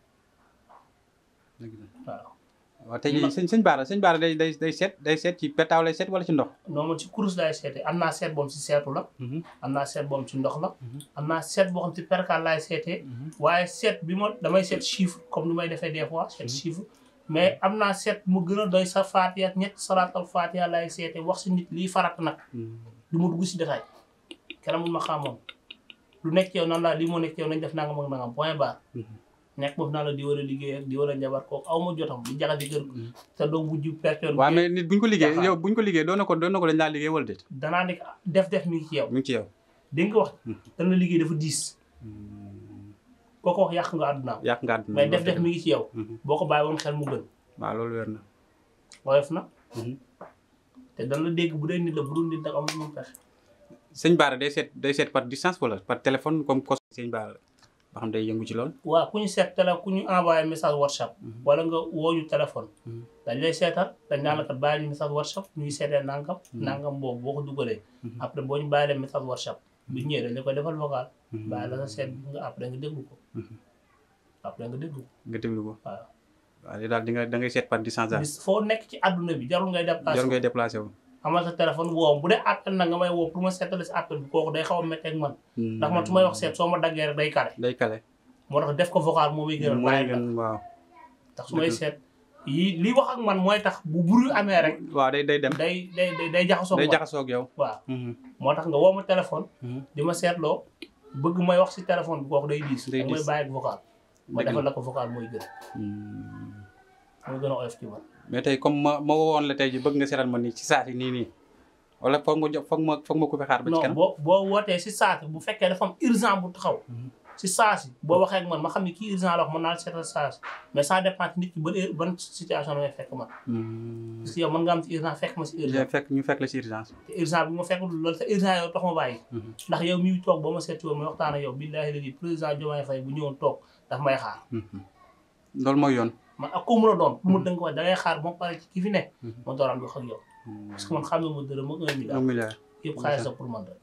waaw. waaw tey jii sëñ sëñ Bara sëñ Bara day day day seet day seet ci petaaw lay seet wala ci ndox. non man ci kurus laay seete am naa seet boom si seetu la. am naa seet boom ci ndox la. am naa seet boo xam ci perkaal laay seetee. waaye seet bi ma damay seet chiffre comme ni may defee des fois seet chiffre. mais am naa seet mu gën a doy sa faatiya ñett salaatal faatiya laay seete wax si nit lii farat nag. du ma dugg si détail. kenn mun ma xamoon lu nekk yow nan laa lii moo nekk yow nañ def nangam ak nangam point barre. nekk boobu naa la di war a liggéey ak di war a njabar kooku aw ma jotam di jaxase kër te doo wujju personne. waaw mais nit buñ ko liggéey yow buñ ko liggéey doon na ko doon na ko dañ laa liggéey wala déet. danaa nekk def def mi ngi ci yow. mi ngi ci yow. dégg nga wax. dana la liggéey dafa diis. kooku wax yàq nga àddunaam. yàq nga àddunaam mais def def mi ngi ci yow. boo ko bàyyi woon xel mu gën. waaw loolu wér na. woyof na. te dana la dégg bu dee nit la bu dul nit nag amul lu mu fexe. sëñ Bara day seet day seet par distance wala par téléphone comme cos sëñ Bara ba xam day yëngu ci lool. waaw ku ñu seet télé ku ñu envoyé message WhatsApp. wala nga woo ñu téléphone. dañ lay seetal dañ naan la kat bàyyi ñu message WhatsApp ñuy seetee nangam. nangam boobu boo ko dugalee. après boo ñu bàyyi leen message WhatsApp. bu ñëwee dañ la koy defal vocal. bàyyi la sa seet bi nga après nga déglu ko. après nga déglu ko. nga déglu ko waaw. waaw li daal di nga da ngay seet par distance daal. bis foo nekk ci àdduna bi jarul ngay déplacé. jarul ngay déplacé wu. amal sa téléphone woo bu dee appel na nga may woo pour ma seetale si appel bi kooku day xaw a méttee ak man. ndax man su may wax seet soo ma daggee rek day kale. day kale. moo tax def ko vocal moo may gën a bàyyi la waaw tax su may seet yi li wax ak man mooy tax bu buru amee rek waaw day day dem day day day jaxasoo day jaxasoo ak yow waaw moo tax nga woo ma téléphone di ma seetloo bëgg may wax si téléphone bi kooku day diis da may bàyyi ak vocal ma defal la ko vocal mooy gën mooy gën a oyof ci man mais tey comme ma ma woon la tey ji bëgg nga seetal ma nii ci saati nii nii wala foog ma foog ma foog ma ko fi xaar ba ci kanam non boo boo wootee si saati bu fekkee dafa am urgent bu taxaw si saasi boo waxee ak man ma xam ne kii urgent la wax mën naa seetal saasi mais ça dépend nit ki ban ban situation la may fekk man parce que yow mën nga am ci urgence fekk ma si urgence fekk ñu fekk la si urgence te urgence bi ma fekk loolu te urgence yow tax ma bàyyi ndax yow mi toog ba ma seeti woon ma waxtaan ak yow billaahi la di président Diomaye Faye bu ñëwoon toog daf may xaar loolu mooy yoon man ak ko mën a doon lu ma dënk wax da ngay xaar ba ma pare ci ki fi ne ma dooraan wax ak yow parce que man xam ne ma dërëm ak un milliard un milliard yëpp xaalis la pour man rek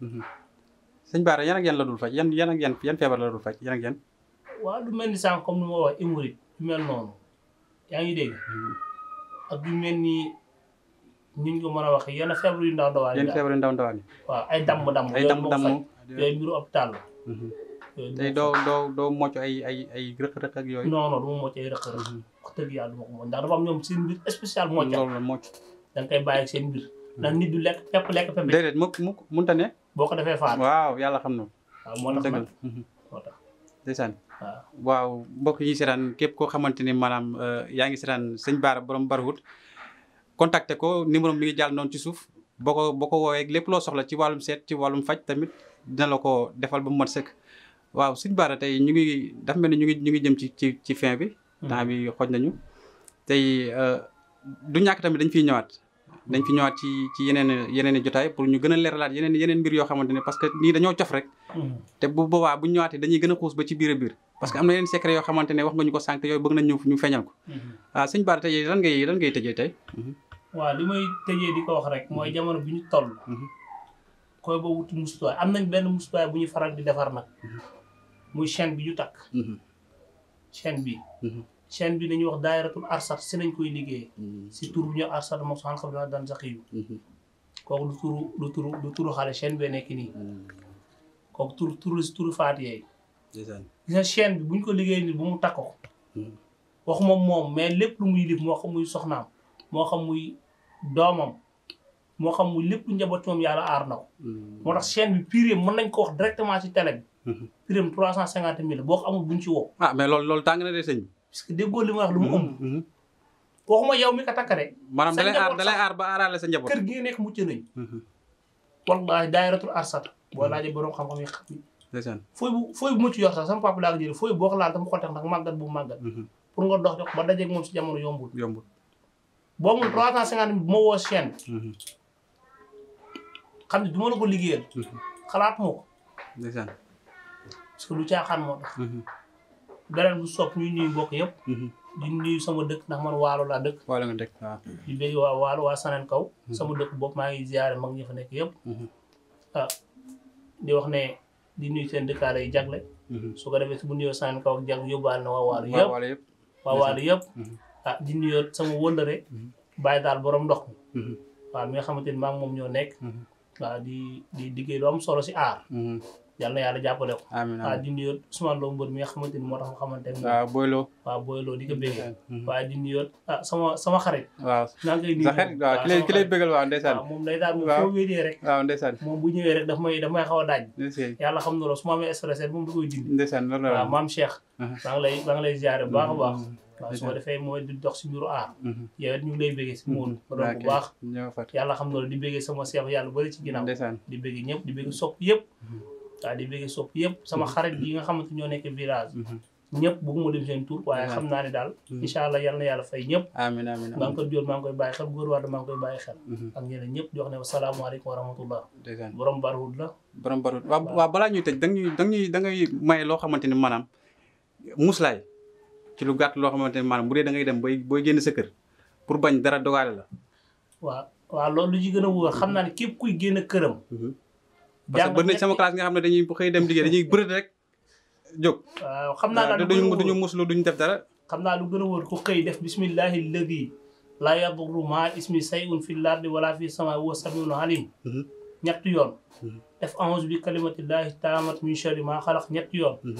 sëñ Bara yan ak yan la dul faj yan yan ak yan yan feebar la dul faj yan ak yan waaw lu mel ni sànq comme ni ma wax hémorroïde lu mel noonu yaa ngi dégg ak lu mel ni niñ ko mën a waxee yenn feebar yu ndaw ndawaan yenn feebar yu ndaw ndawaan yi waaw ay damm damm ay damm damm yooyu mbiru hôpital la tey doo doo doo mocc ay ay ay rëq-rëq ak yooyu non non du ma mocc ay rëq-rëq wax dëgg yàlla du ma ko mocc ndax dafa am ñoom seen mbir spécial mocc loolu la mocc da nga koy bàyyi seen mbir ndax nit du lekk pepp lekk pepp déedéet mu mu mënta ne boo ko defee faat waaw yàlla xam na waaw moo tax nag moo tax ndeysaan waaw waaw mbokk yi seetaan képp koo xamante ni maanaam yaa ngi seetaan sëñ Bara borom Barwood contacté ko numéro mi ngi jàll noonu ci suuf boo ko boo ko woowee lépp loo soxla ci wàllum seet ci wàllum faj tamit dina la ko defal ba mu mat sëkk waaw sëñ Bara tey ñu ngi dafa mel ni ñu ngi ñu ngi jëm ci ci ci fin bi temps bi xoj nañu tey du ñàkk tamit dañ fiy ñëwaat dañ fi ñëwaat ci ci yeneen yeneen i jotaay pour ñu gën a leeralaat yeneen yeneen mbir yoo xamante ne parce que nii dañoo cof rek te bu boobaa bu ñu ñëwaatee dañuy gën a xuus ba ci biir a biir parce que am na yeneen secret yoo xamante ne wax nga ñu ko sànq yooyu bëgg nañ ñu ñu feeñal ko waaw sëñ Bara tey lan ngay lan ngay tëjee tey waaw li may tëjee di ko wax rek mooy jamono bi ñu toll koy ba wuti mustuwaay am nañ benn mustuwaay bu ñu faral di defar nag muy chaîne bi ñu takk chaîne bi chaîne bi dañuy wax daayiratul arsat si lañ koy liggéey si tur bu ñu arsat moom soxan xam naa daan sax yu kooku du turu du turu du turu xale chaîne bee nekk nii kooku tur turu si turu faat yeey gis nga chaîne bi bu ñu ko liggéey nii bu mu takk ko waxuma moom mais lépp lu muy lif moo xam muy soxnaam moo xam muy doomam moo xam muy lépp njaboot moom yàlla aar na ko moo tax chaîne bi prix mën nañ ko wax directement ci télé bi prix trois cent cinquante mille boo ko amul buñ ci woo ah mais loolu loolu tàng na de sëñ bi parce que déggoo li ma wax lu mu ëmb waxuma yow mi ko takk de maanaam dalay aar dalay aar ba aaraale sa njaboot kër gi nga nekk mucc nañ wallahi daayiratul arsat boo laajee borom xam-xam yi xam ndeysaan fooy bu fooy bu mucc yor sax sama papa laa ko jëlee fooy boo ko laal dama ko teg ndax màggat bu màggat pour nga dox jox ba dajeeg moom si jamono yombul yombul boo mun trois cent cinquante mille bu ma woo chaîne xam ne du ma la ko liggéeyal xalaat moo ko ndeysaan parce que lu caaxaan moo tax beneen bu sopp ñuy nuyu mbokk yëpp di nuyu sama dëkk ndax man waalo laa dëkk waalo nga dëkk waaw di bëgg waa waalo waa saneen kaw sama dëkk bopp maa ngi ziare mag ñi fa nekk yëpp ah di wax ne di nuyu seen dëkkaale yi jagle su ko defee su bu nuyoo saneen kaw ak jagle yóbbaale na waa waalo yëpp waa waalo yëpp ah di nuyoo sama wëllëre bàyyi daal borom ndox mi waaw mi nga xamante ni maa ngi moom ñoo nekk waaw di di liggéey lu am solo si aar yàlla na yàlla jàppale ko waaw di nuyoo Ousmane Lo mbër mi nga xamante ni moo tax ma xamante ni waaw Boylo waaw Boylo di ko béggee waaye di nuyoo ah sama sama xarit waaw naa ngi koy nuyu sa xarit waaw ki lay ki lay bégal waaw ndeysaan waaw moom day daal moom foo wéetee rek waaw ndeysaan moom bu ñëwee rek daf may daf may xaw a daaj yàlla xam na loolu su ma amee stressé moom da koy dindi ndeysaan loolu la waaw maam Cheikh maa ngi lay maa ngi lay ziare bu baax a baax waaw su ma defee mooy di dox si mbiru aar yow it ñu ngi lay béggee si moon ma doon bu baax yàlla xam na loolu di béggee sama seex yàlla bëri ci ginnaaw di béggee ñëpp di béggee sopp yëpp waaw di béggee sopp yëpp sama xarit yi nga xamante ñoo nekk village ñëpp bëgguma dem seen tur waaye xam naa ne daal incha allah yal na yàlla fay ñëpp amiin amiin maa ngi ko jóor maa ngi koy bàyyi xel góor waar maa ngi koy bàyyi xel ak ñeneen ñëpp di wax ne wasalaamaaleykum wa rahmatullah borom Barwood la borom Barwood waaw waaw balaa ñuy tëj danga ñuy danga ñuy da ngay may loo xamante ni maanaam muslaay ci lu gàtt loo xamante ni maanaam bu dee da ngay dem booy booy génn sa kër pour bañ dara dogaale la waaw waaw loolu lu ci gën a wóor xam naa ne képp kuy génn këram parce que bëri na sama classe nga xam ne dañuy xëy dem liggéey dañuy bërët rek jóg waaw xam naa daal duñu duñu muslu duñu def dara xam naa lu gën a wóor ku xëy def bismillahi alladi laa yadurru maa ismi sayun fi lardi wala fi sama wa samiul alim ñetti yoon def a'uuzu bi kalimatillahi taamat min sharri maa xalaq ñetti yoon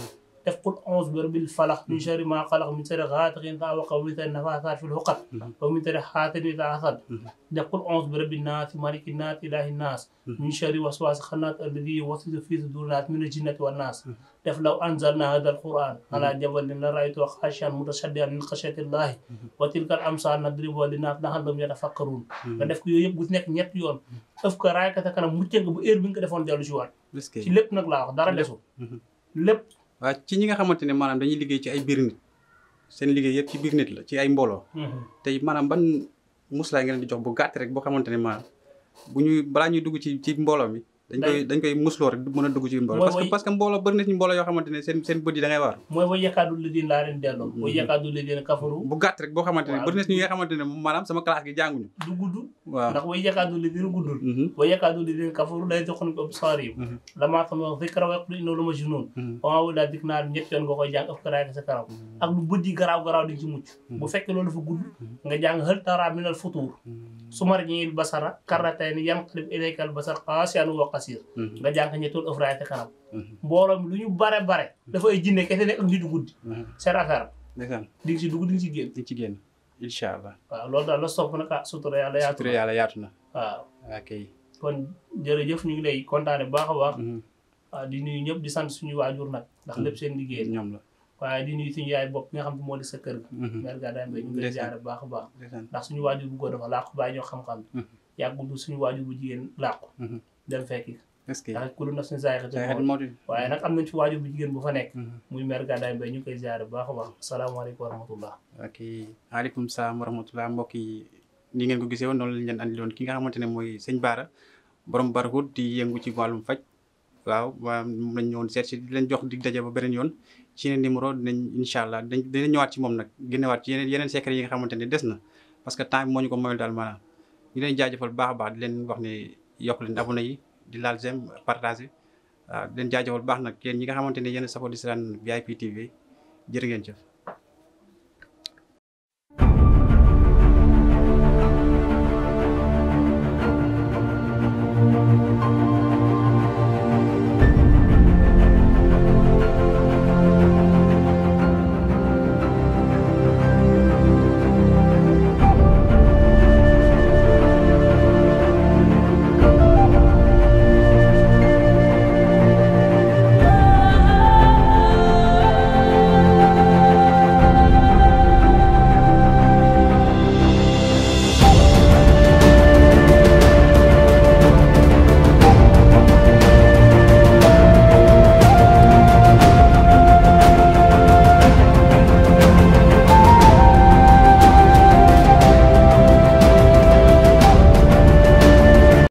def qul a'uuzu bi rabbil falaq min sharri maa xalaq min sharri gaasiqin izaa waqab wa min sharri naffaasaati fil uqad wa min sharri haasidin izaa hasad def qul a'uuzu bi rabbin naas malikin naas ilaahin naas min sharri waswaasil xannaas allazii yuwaswisu fii suduurin naas minal jinnati wan naas def law anzalnaa haazal qur'aan alaa jabalin la ra'aytahu xaashi'an mutasaddi'an min xashyatillaahi wa tilkal amsaal nadribuhaa linnaas la'allahum yatafakkaruun nga def ko yooyu yëpp bu ci nekk ñetti yoon ëf ko raay ka sa kanam mucce nga bu heure bi nga ko defoon dellu si waat ci lépp nag laa wax dara desul lépp waaw ci ñi nga xamante ne maanaam dañuy liggéey ci ay biir nit seen liggéey yëpp ci biir nit la ci ay mbooloo tey maanaam ban muslaay ngeen di jox bu gàtt rek boo xamante ne maanaam bu ñuy balaa ñuy dugg ci ci mbooloo mi dañ koy dañ koy musloo rek mën a dugg ci mbooloo parce que parce que mbooloo bëri na ci mbooloo yoo xamante ne seen seen bët yi da ngay waar mooy wa yakaadu ladina laa leen delloo wa yakaadu ladina kafaru bu gàtt rek boo xamante ne bëri na ci ñi nga xamante ne maanaam sama classe gi jànguñu du gudd waaw ndax wa yakaadu ladina guddul wa yakaadu ladina kafaru lay joxoon ko absaarihim lamaa sami'u zikra wa yaqulu innahu la majnuun wa maa huwa illaa zikrun naar ñett yoon nga koy jàng af ko raay sa kanam ak lu bët yi garaaw garaaw di ci mucc bu fekkee loolu dafa gudd nga jàng hal taraa minal futuur sumarji'il basara karratayni yanqalib ilaykal basar xaasi'an wa huwa hasiir nga jàng ñettoon ëf raay sa kanam mbooloo mi lu ñu bare bare dafa ay jinne kese nekk ak nit yu guddi seen affaire ndeysaan di nga si dugg di nga si génn di ci génn incha allah waaw loolu daal la sopp nag ah sutura yàlla yaatu sutura yàlla yaatu na waaw ok kon jërëjëf ñu ngi lay kontaane bu baax a baax waaw di nuyu ñëpp di sant suñu waajur nag ndax lépp seen liggéey ñoom la waaye di nuyu suñu yaay bopp nga xam ne moo di sa kër ga mère Gadaye Mbaye ñu ngi lay jaare bu baax a baax ndax suñu waajur bu góor dafa làqu bàyyi ñoo xam-xam yàggul du suñu waajur bu jigéen làqu dem fekki est-ce que ndax ku lu naf suñu saayxati moo waaye nag am nañ fi waajur bu jigéen bu fa nekk muy mère Gadaye Mbaye ñu ngi koy jaare bu baax a baax asalaamaaleykum wa rahmatullah ok waaleykum salaam wa rahmatullah mbokk yi ni ngeen ko gisee woon noonu lañ leen andi loon ki nga xamante ne mooy sëñ Bara borom Barhut di yëngu ci wàllum faj waaw waaw moom lañ ñëwoon seet si di leen jox dig daje ba beneen yoon ci yeneen numéro dinañ incha allah dañ dinañ ñëwaat ci moom nag génnewaat ci yeneen yeneen secret yi nga xamante ne des na parce que temps bi moo ñu ko moyul daal maanaam ñu leen jaajëfal baax a baax di leen wax ne yokk leen abonné yi di laal j'aime partager waaw di leen jaajëfal baax nag yéen ñi nga xamante ne yéen a safoo di seetaan V I P T V jërë ngeen jëf